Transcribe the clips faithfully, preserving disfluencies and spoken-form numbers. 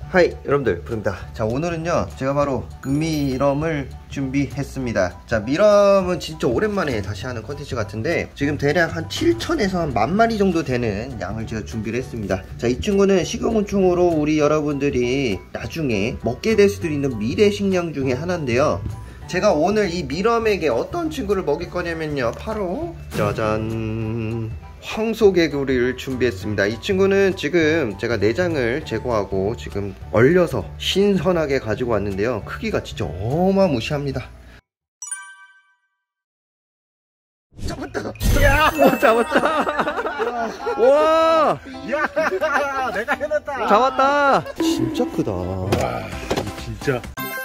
하이 여러분들, 부릅니다. 자, 오늘은요 제가 바로 미럼을 준비했습니다. 자, 미럼은 진짜 오랜만에 다시 하는 컨텐츠 같은데 지금 대략 한 칠천에서 한 만 마리 정도 되는 양을 제가 준비를 했습니다. 자, 이 친구는 식용곤충으로 우리 여러분들이 나중에 먹게 될 수도 있는 미래 식량 중에 하나인데요, 제가 오늘 이 미럼에게 어떤 친구를 먹일 거냐면요, 바로 짜잔, 황소개구리를 준비했습니다. 이 친구는 지금 제가 내장을 제거하고 지금 얼려서 신선하게 가지고 왔는데요, 크기가 진짜 어마무시합니다. 잡았다! 야! 오, 잡았다! 와! 야! 내가 해냈다! 잡았다! 진짜 크다. 와, 진짜.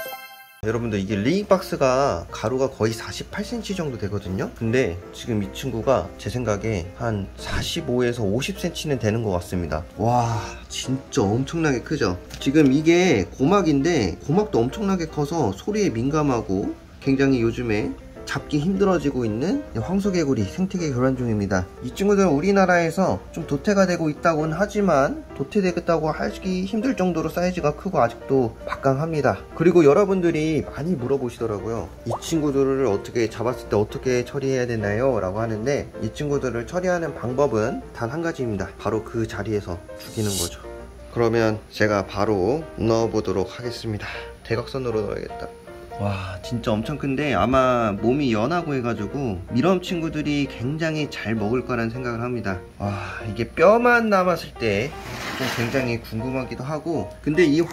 여러분들, 이게 링박스가 가로가 거의 사십팔 센티미터 정도 되거든요. 근데 지금 이 친구가 제 생각에 한 사십오에서 오십 센티미터는 되는 것 같습니다. 와, 진짜 엄청나게 크죠. 지금 이게 고막인데 고막도 엄청나게 커서 소리에 민감하고 굉장히 요즘에 잡기 힘들어지고 있는 황소개구리 생태계 교란 중입니다. 이 친구들은 우리나라에서 좀 도태가 되고 있다고는 하지만 도태되겠다고 하기 힘들 정도로 사이즈가 크고 아직도 막강합니다. 그리고 여러분들이 많이 물어보시더라고요. 이 친구들을 어떻게 잡았을 때 어떻게 처리해야 되나요? 라고 하는데, 이 친구들을 처리하는 방법은 단 한 가지입니다. 바로 그 자리에서 죽이는 거죠. 그러면 제가 바로 넣어보도록 하겠습니다. 대각선으로 넣어야겠다. 와, 진짜 엄청 큰데 아마 몸이 연하고 해가지고 미럼 친구들이 굉장히 잘 먹을 거라는 생각을 합니다. 와, 이게 뼈만 남았을 때 좀 굉장히 궁금하기도 하고, 근데 이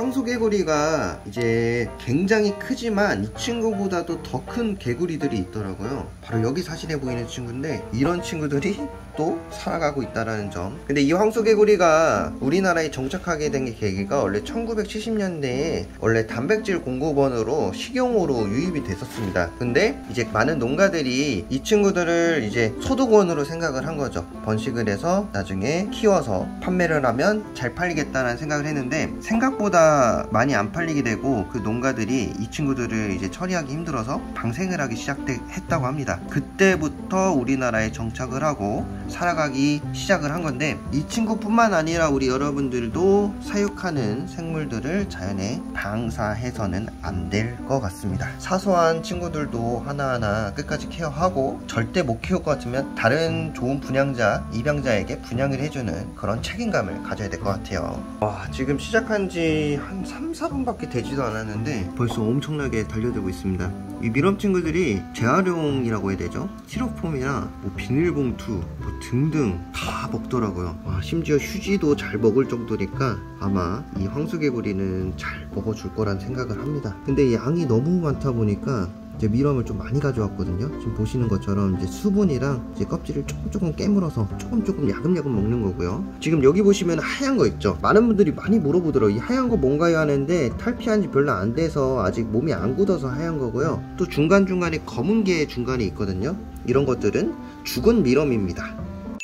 황소개구리가 이제 굉장히 크지만 이 친구보다도 더 큰 개구리들이 있더라고요. 바로 여기 사진에 보이는 친구인데 이런 친구들이 또 살아가고 있다는 점. 근데 이 황소개구리가 우리나라에 정착하게 된 계기가 원래 천구백칠십 년대에 원래 단백질 공급원으로 식용으로 유입이 됐었습니다. 근데 이제 많은 농가들이 이 친구들을 이제 소득원으로 생각을 한 거죠. 번식을 해서 나중에 키워서 판매를 하면 잘 팔리겠다는 생각을 했는데, 생각보다 많이 안 팔리게 되고 그 농가들이 이 친구들을 이제 처리하기 힘들어서 방생을 하기 시작했다고 합니다. 그때부터 우리나라에 정착을 하고 살아가기 시작을 한 건데, 이 친구뿐만 아니라 우리 여러분들도 사육하는 생물들을 자연에 방사해서는 안 될 것 같습니다. 사소한 친구들도 하나하나 끝까지 케어하고, 절대 못 키울 것 같으면 다른 좋은 분양자, 입양자에게 분양을 해주는 그런 책임감을 가져야 될 것 같아요. 와, 지금 시작한 지 한 삼, 사 분밖에 되지도 않았는데 벌써 엄청나게 달려들고 있습니다. 이 미럼 친구들이 재활용이라고 해야 되죠? 스티로폼이나 뭐 비닐봉투 뭐 등등 다 먹더라고요. 와, 심지어 휴지도 잘 먹을 정도니까 아마 이 황소개구리는 잘 먹어줄 거란 생각을 합니다. 근데 양이 너무 많다 보니까 이제 미럼을 좀 많이 가져왔거든요. 지금 보시는 것처럼 이제 수분이랑 이제 껍질을 조금 조금 깨물어서 조금 조금 야금야금 먹는 거고요. 지금 여기 보시면 하얀 거 있죠? 많은 분들이 많이 물어보더라고요. 이 하얀 거 뭔가요? 하는데 탈피한 지 별로 안 돼서 아직 몸이 안 굳어서 하얀 거고요. 또 중간중간에 검은 게 중간에 있거든요. 이런 것들은 죽은 미럼입니다.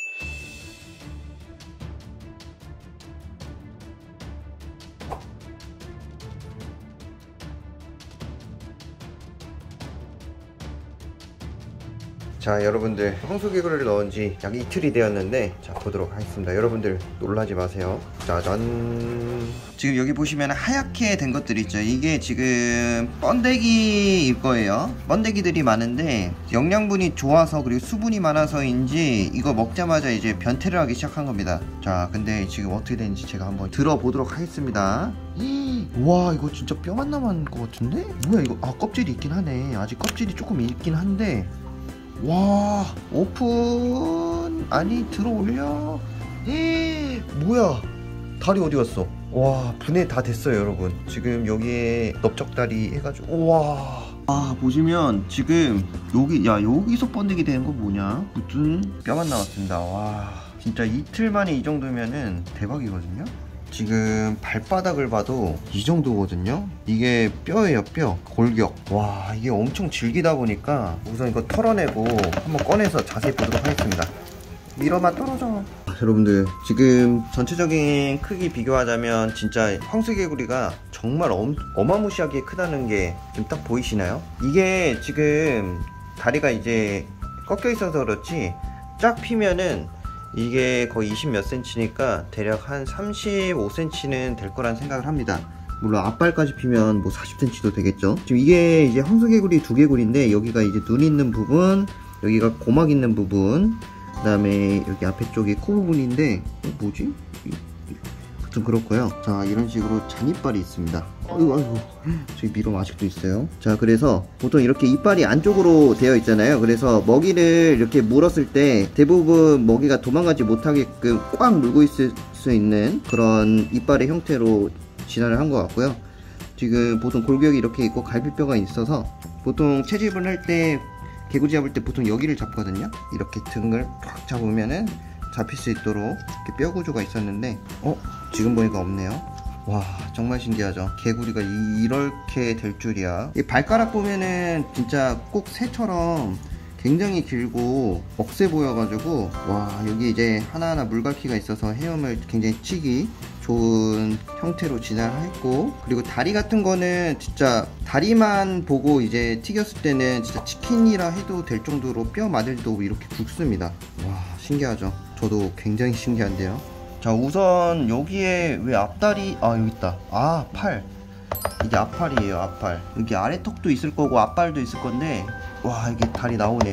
자, 여러분들, 황소개구리를 넣은 지 약 이틀이 되었는데, 자, 보도록 하겠습니다. 여러분들 놀라지 마세요. 짜잔. 지금 여기 보시면 하얗게 된 것들 있죠? 이게 지금 번데기일 거예요. 번데기들이 많은데 영양분이 좋아서 그리고 수분이 많아서인지 이거 먹자마자 이제 변태를 하기 시작한 겁니다. 자, 근데 지금 어떻게 되는지 제가 한번 들어보도록 하겠습니다. 와, 이거 진짜 뼈만 남은 것 같은데? 뭐야 이거? 아, 껍질이 있긴 하네. 아직 껍질이 조금 있긴 한데, 와, 오픈. 아니, 들어 올려. 에이, 뭐야, 다리 어디 갔어? 와, 분해 다 됐어요 여러분. 지금 여기에 넓적다리 해가지고, 와, 아, 보시면 지금 여기, 야, 여기서 번데기 되는 거 뭐냐? 무슨 뼈만 나왔습니다. 와, 진짜 이틀 만에 이 정도면은 대박이거든요. 지금 발바닥을 봐도 이 정도거든요. 이게 뼈예요, 뼈. 골격. 와, 이게 엄청 질기다 보니까 우선 이거 털어내고 한번 꺼내서 자세히 보도록 하겠습니다. 밀어마 떨어져. 여러분들, 지금 전체적인 크기 비교하자면 진짜 황소개구리가 정말 엄, 어마무시하게 크다는 게 좀 딱 보이시나요? 이게 지금 다리가 이제 꺾여 있어서 그렇지 쫙 피면은 이게 거의 이십 몇 센치니까 대략 한 삼십오 센치는 될 거란 생각을 합니다. 물론 앞발까지 피면 뭐 사십 센티미터도 되겠죠. 지금 이게 이제 황소개구리 두 개구리인데, 여기가 이제 눈 있는 부분, 여기가 고막 있는 부분, 그 다음에 여기 앞에 쪽이 코 부분인데, 어, 뭐지? 좀 그렇고요. 자, 이런 식으로 잔이빨이 있습니다. 아이고 아이고, 저기 미럼 아직도 있어요. 자, 그래서 보통 이렇게 이빨이 안쪽으로 되어 있잖아요. 그래서 먹이를 이렇게 물었을 때 대부분 먹이가 도망가지 못하게끔 꽉 물고 있을 수 있는 그런 이빨의 형태로 진화를 한 것 같고요. 지금 보통 골격이 이렇게 있고 갈비뼈가 있어서 보통 채집을 할 때, 개구리 잡을 때 보통 여기를 잡거든요. 이렇게 등을 꽉 잡으면은 잡힐 수 있도록 이렇게 뼈 구조가 있었는데, 어? 지금 보니까 없네요. 와, 정말 신기하죠. 개구리가 이, 이렇게 될 줄이야. 이 발가락 보면은 진짜 꼭 새처럼 굉장히 길고 억세 보여가지고, 와, 여기 이제 하나하나 물갈퀴가 있어서 헤엄을 굉장히 치기 좋은 형태로 진화를 했고, 그리고 다리 같은 거는 진짜 다리만 보고 이제 튀겼을 때는 진짜 치킨이라 해도 될 정도로 뼈 마들도 이렇게 굵습니다. 와, 신기하죠. 저도 굉장히 신기한데요. 자, 우선 여기에 왜 앞다리, 아 여기 있다. 아, 팔. 이게 앞팔이에요. 앞팔. 여기 아래 턱도 있을 거고 앞발도 있을 건데, 와, 이게 다리 나오네요.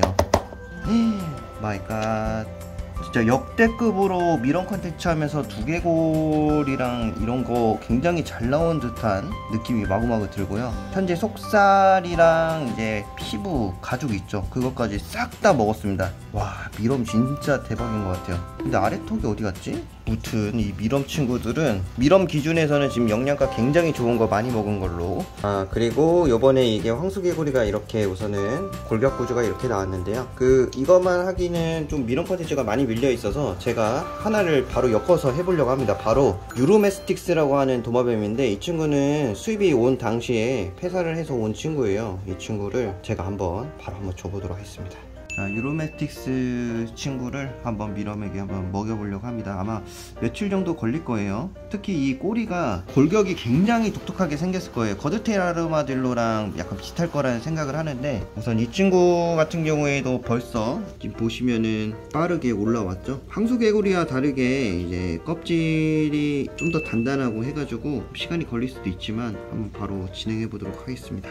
마이 갓. 진짜 역대급으로 미럼 컨텐츠 하면서 두개골이랑 이런 거 굉장히 잘 나온 듯한 느낌이 마구마구 들고요. 현재 속살이랑 이제 피부, 가죽 있죠, 그것까지 싹 다 먹었습니다. 와, 미럼 진짜 대박인 것 같아요. 근데 아래턱이 어디 갔지? 무튼 이 미럼 친구들은 미럼 기준에서는 지금 영양가 굉장히 좋은 거 많이 먹은 걸로. 아, 그리고 요번에 이게 황소개구리가 이렇게 우선은 골격 구조가 이렇게 나왔는데요. 그 이것만 하기는 좀 미럼 컨텐츠가 많이 밀려 있어서 제가 하나를 바로 엮어서 해보려고 합니다. 바로 유로메스틱스라고 하는 도마뱀인데, 이 친구는 수입이 온 당시에 폐사를 해서 온 친구예요. 이 친구를 제가 한번 바로 한번 줘보도록 하겠습니다. 자, 유로메틱스 친구를 한번 미럼에게 한번 먹여보려고 합니다. 아마 며칠 정도 걸릴 거예요. 특히 이 꼬리가 골격이 굉장히 독특하게 생겼을 거예요. 거드테일 아르마딜로랑 약간 비슷할 거라는 생각을 하는데, 우선 이 친구 같은 경우에도 벌써 지금 보시면은 빠르게 올라왔죠. 황소개구리와 다르게 이제 껍질이 좀 더 단단하고 해가지고 시간이 걸릴 수도 있지만 한번 바로 진행해 보도록 하겠습니다.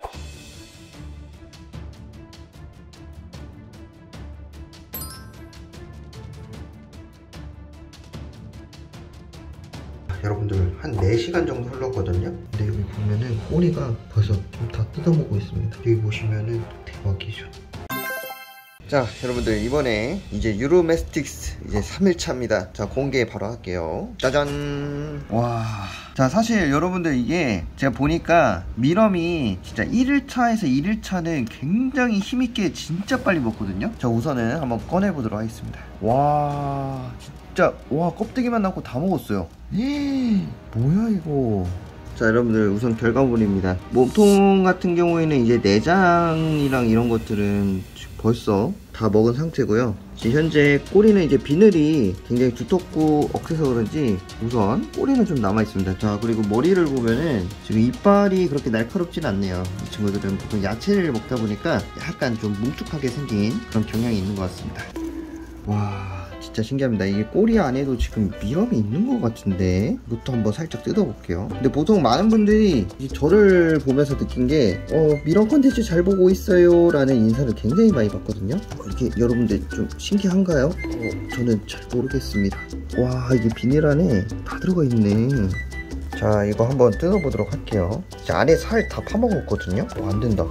여러분들 한 네 시간 정도 흘렀거든요. 근데 여기 보면은 꼬리가 벌써 좀 다 뜯어먹고 있습니다. 여기 보시면은 대박이죠. 자, 여러분들 이번에 이제 유로메스틱스 이제 삼 일차입니다. 자, 공개 바로 할게요. 짜잔. 와, 자, 사실 여러분들 이게 제가 보니까 미럼이 진짜 일 일차에서 이 일차는 굉장히 힘있게 진짜 빨리 먹거든요. 자, 우선은 한번 꺼내보도록 하겠습니다. 와, 진짜, 와, 껍데기만 남고 다 먹었어요. 에이, 뭐야 이거. 자, 여러분들 우선 결과물입니다. 몸통 같은 경우에는 이제 내장이랑 이런 것들은 벌써 다 먹은 상태고요. 지금 현재 꼬리는 이제 비늘이 굉장히 두텁고 억세서 그런지 우선 꼬리는 좀 남아있습니다. 자, 그리고 머리를 보면은 지금 이빨이 그렇게 날카롭진 않네요. 이 친구들은 보통 야채를 먹다 보니까 약간 좀 뭉툭하게 생긴 그런 경향이 있는 것 같습니다. 와, 진짜 신기합니다. 이게 꼬리 안에도 지금 미럼이 있는 것 같은데, 이것도 한번 살짝 뜯어볼게요. 근데 보통 많은 분들이 저를 보면서 느낀 게 어, 미럼 컨텐츠 잘 보고 있어요 라는 인사를 굉장히 많이 받거든요. 이렇게 여러분들 좀 신기한가요? 어, 저는 잘 모르겠습니다. 와, 이게 비닐 안에 다 들어가 있네. 자, 이거 한번 뜯어보도록 할게요. 안에 살 다 파먹었거든요. 어, 안된다.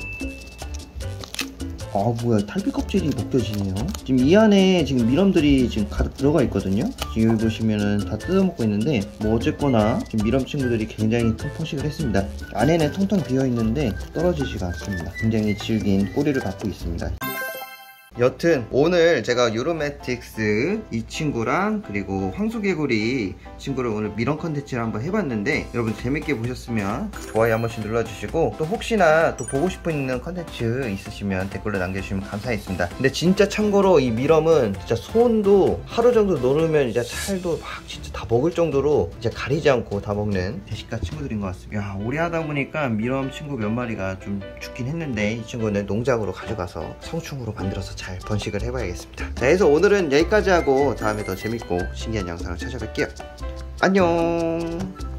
아, 뭐야, 탈피 껍질이 벗겨지네요. 지금 이 안에 지금 미럼들이 지금 가득 들어가 있거든요. 지금 여기 보시면은 다 뜯어먹고 있는데, 뭐 어쨌거나 지금 미럼 친구들이 굉장히 큰 포식을 했습니다. 안에는 텅텅 비어 있는데 떨어지지가 않습니다. 굉장히 질긴 꼬리를 갖고 있습니다. 여튼 오늘 제가 유로메틱스 이 친구랑 그리고 황소개구리 친구를 오늘 미럼 컨텐츠를 한번 해봤는데, 여러분 재밌게 보셨으면 좋아요 한 번씩 눌러주시고, 또 혹시나 또 보고 싶은 컨텐츠 있으시면 댓글로 남겨주시면 감사하겠습니다. 근데 진짜 참고로 이 미럼은 진짜 손도 하루 정도 놓으면 이제 살도 막 진짜 다 먹을 정도로 이제 가리지 않고 다 먹는 대식가 친구들인 것 같습니다. 야, 오래 하다 보니까 미럼 친구 몇 마리가 좀 죽긴 했는데, 이 친구는 농장으로 가져가서 성충으로 만들어서 잘 번식을 해봐야겠습니다. 자, 그래서 오늘은 여기까지 하고 다음에 더 재밌고 신기한 영상을 찾아뵐게요. 안녕.